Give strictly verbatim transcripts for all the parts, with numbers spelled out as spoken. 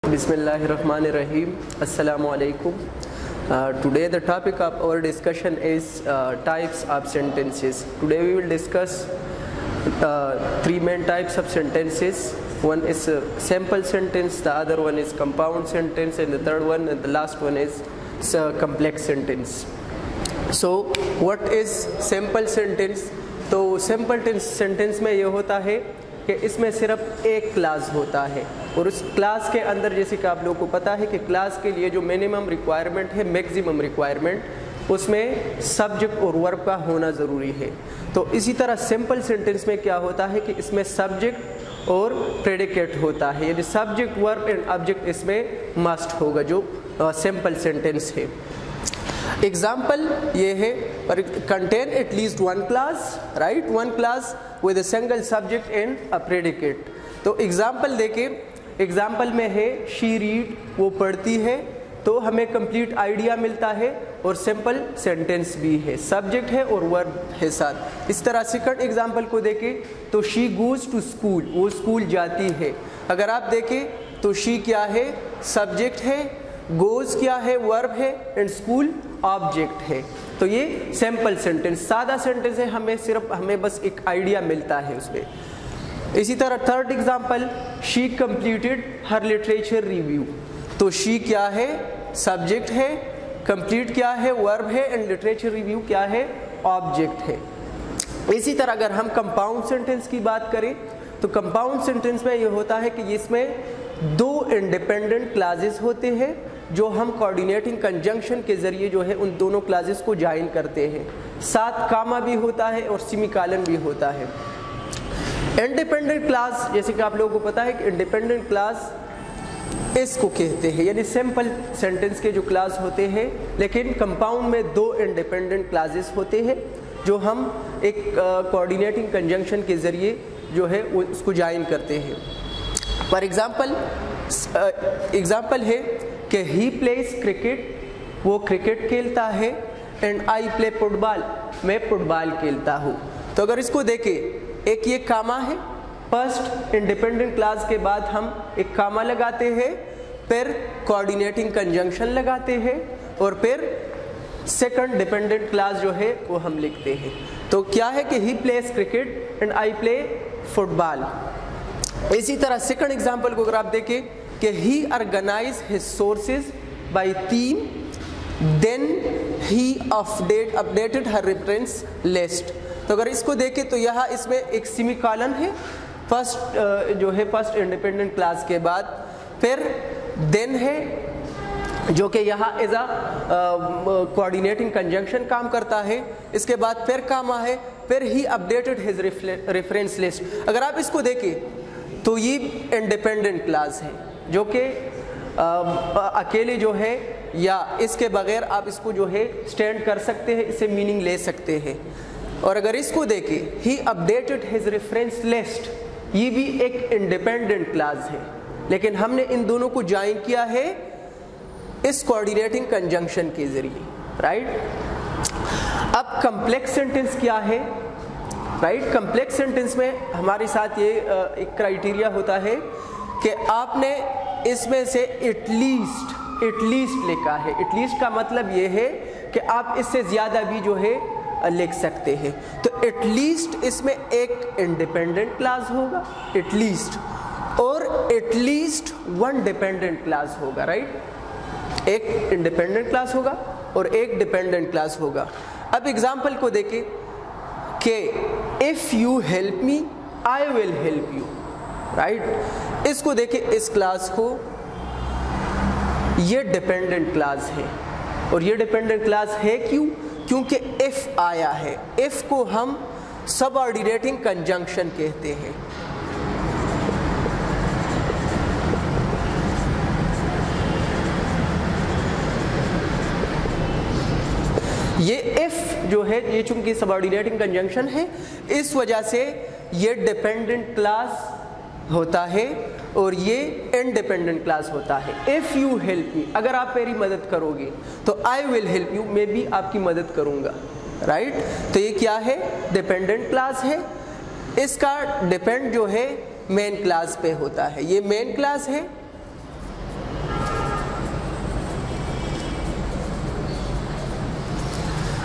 Bismillahirrahmanirrahim. Assalamu alaikum. Uh, today the topic of our discussion is uh, types of sentences. Today we will discuss uh, three main types of sentences. One is a sample sentence, the other one is compound sentence, and the third one and the last one is a complex sentence. So what is sample sentence? तो sample sentence में ये होता है कि इसमें सिर्फ एक class होता है और उस क्लास के अंदर, जैसे कि आप लोगों को पता है कि क्लास के लिए जो मिनिमम रिक्वायरमेंट है, मैक्सिमम रिक्वायरमेंट, उसमें सब्जेक्ट और वर्ब का होना ज़रूरी है। तो इसी तरह सिंपल सेंटेंस में क्या होता है कि इसमें सब्जेक्ट और प्रेडिकेट होता है, यानी सब्जेक्ट वर्ब एंड ऑब्जेक्ट इसमें मस्ट होगा, जो सिंपल सेंटेंस है। एग्जाम्पल ये है, पर contain at least one clause, right, one clause with a single subject and a predicate. तो एग्जाम्पल देखें, एग्जाम्पल में है शी रीड, वो पढ़ती है, तो हमें कंप्लीट आइडिया मिलता है और सिंपल सेंटेंस भी है, सब्जेक्ट है और वर्ब है साथ। इस तरह सेकंड एग्जाम्पल को देखें तो शी गोज टू स्कूल, वो स्कूल जाती है। अगर आप देखें तो शी क्या है, सब्जेक्ट है, गोज क्या है, वर्ब है, एंड स्कूल ऑब्जेक्ट है। तो ये सिंपल सेंटेंस, सादा सेंटेंस है, हमें सिर्फ हमें बस एक आइडिया मिलता है उसमें। इसी तरह third example, she completed her literature review, तो शी क्या है, सब्जेक्ट है, कंप्लीट क्या है, वर्ब है, एंड लिटरेचर रिव्यू क्या है, ऑब्जेक्ट है। इसी तरह अगर हम कंपाउंड सेंटेंस की बात करें तो कंपाउंड सेंटेंस में ये होता है कि इसमें दो इंडिपेंडेंट क्लासेस होते हैं जो हम कोऑर्डिनेटिंग कंजंक्शन के ज़रिए जो है उन दोनों क्लासेस को ज्वाइन करते हैं। साथ कामा भी होता है और सेमीकोलन भी होता है। इंडिपेंडेंट क्लास, जैसे कि आप लोगों को पता है कि इंडिपेंडेंट क्लास इसको कहते हैं, यानी सिंपल सेंटेंस के जो क्लास होते हैं, लेकिन कंपाउंड में दो इंडिपेंडेंट क्लासेस होते हैं जो हम एक कोऑर्डिनेटिंग कंजंक्शन के ज़रिए जो है उसको ज्वाइन करते हैं। फॉर एग्जांपल एग्जांपल है कि ही प्लेस क्रिकेट, वो क्रिकेट खेलता है, एंड आई प्ले फुटबॉल, मैं फुटबॉल खेलता हूँ। तो अगर इसको देखें, एक ये कामा है, फर्स्ट इंडिपेंडेंट क्लास के बाद हम एक कामा लगाते हैं, फिर कोऑर्डिनेटिंग कंजंक्शन लगाते हैं और फिर सेकंड डिपेंडेंट क्लास जो है वो हम लिखते हैं। तो क्या है कि he plays cricket and I play football. इसी तरह सेकंड एग्जांपल को अगर आप देखें कि he organise his sources by theme, then he update updated her reference list. तो अगर इसको देखें तो यहाँ इसमें एक सेमीकोलन है, फर्स्ट जो है फर्स्ट इंडिपेंडेंट क्लास के बाद, फिर देन है जो कि यहाँ एज अ कोऑर्डिनेटिंग कंजंक्शन काम करता है, इसके बाद फिर कामा है, फिर he updated his reference list. अगर आप इसको देखें तो ये इंडिपेंडेंट क्लास है जो कि अकेले जो है या इसके बगैर आप इसको जो है स्टैंड कर सकते हैं, इससे मीनिंग ले सकते हैं। और अगर इसको देखें, he updated his reference list, ये भी एक इंडिपेंडेंट क्लास है, लेकिन हमने इन दोनों को ज्वाइन किया है इस कोऑर्डिनेटिंग कंजंक्शन के जरिए, राइट। अब कम्प्लेक्स सेंटेंस क्या है, राइट। कम्प्लेक्स सेंटेंस में हमारे साथ ये एक क्राइटेरिया होता है कि आपने इसमें से एटलीस्ट एटलीस्ट लिखा है। एटलीस्ट का मतलब ये है कि आप इससे ज़्यादा भी जो है लिख सकते हैं। तो एटलीस्ट इसमें एक इंडिपेंडेंट क्लास होगा, एटलीस्ट, और एटलीस्ट वन डिपेंडेंट क्लास होगा, राइट। एक इंडिपेंडेंट क्लास होगा और एक डिपेंडेंट क्लास होगा। अब एग्जाम्पल को देखें कि if you help me I will help you, right. इसको देखें, इस क्लास को, ये डिपेंडेंट क्लास है और ये डिपेंडेंट क्लास है क्यों? क्योंकि इफ आया है। इफ को हम सबऑर्डिनेटिंग कंजंक्शन कहते हैं। ये इफ जो है, ये चूंकि सबऑर्डिनेटिंग कंजंक्शन है, इस वजह से ये डिपेंडेंट क्लास होता है और ये इंडिपेंडेंट क्लास होता है। इफ़ यू हेल्प मी, अगर आप मेरी मदद करोगे तो आई विल हेल्प यू, मैं भी आपकी मदद करूँगा, राइट। तो ये क्या है? डिपेंडेंट क्लास है। इसका डिपेंड जो है मेन क्लास पे होता है। ये मेन क्लास है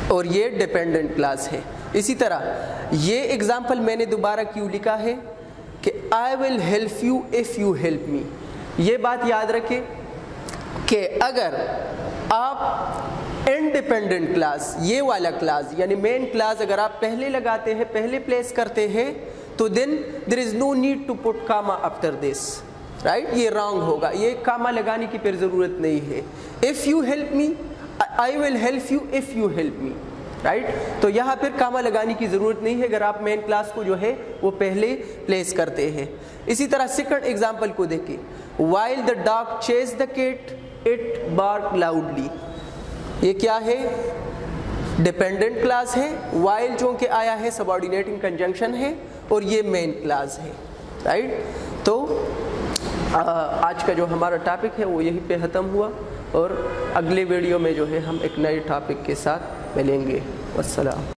और ये डिपेंडेंट क्लास है। इसी तरह ये एग्जाम्पल मैंने दोबारा क्यों लिखा है कि I will help you if you help me. ये बात याद रखें कि अगर आप इंडिपेंडेंट क्लास, ये वाला क्लास यानी मेन क्लास अगर आप पहले लगाते हैं, पहले प्लेस करते हैं, तो then there is no need to put comma after this, right. ये रॉन्ग होगा, ये कामा लगाने की फिर ज़रूरत नहीं है। If you help me, I will help you if you help me, right. तो यहाँ फिर कामा लगाने की ज़रूरत नहीं है अगर आप मेन क्लास को जो है वो पहले प्लेस करते हैं। इसी तरह सेकंड एग्जांपल को देखिए, while the dog chase the cat it bark loudly. ये क्या है? डिपेंडेंट क्लास है। वाइल चूँकि आया है सबऑर्डिनेटिंग कंजंक्शन है और ये मेन क्लास है, राइट। तो आ, आज का जो हमारा टॉपिक है वो यहीं पे ख़त्म हुआ और अगले वीडियो में जो है हम एक नए टॉपिक के साथ मिलेंगे। वस्सलाम।